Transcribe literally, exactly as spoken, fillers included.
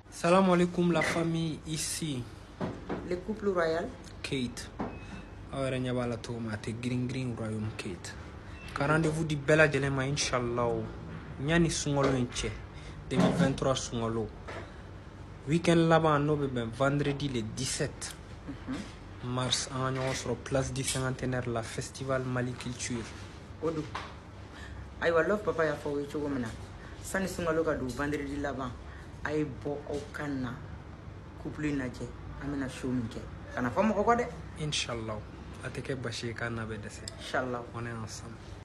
Salam alaikum la famille ici. Le couple royal. Kate. Awara nyabala to mate green green royaume Kate. Ka rendez-vous di bella jelema inshallah. Nyani sungolo enche. deux mille vingt-trois sungolo. Weekend là-bas no ben vendredi le dix-sept mm-hmm. mars en on sur place du cinquantenaire la festival Mali Culture. Odu. Aywa love papa ya fo wicho gomna. Sani sungolo ka du vendredi là-bas. Ay bo au kana couple naje amena shumke kana famo ko de inshallah ateke bashi kana be dese inshallah on est ensemble.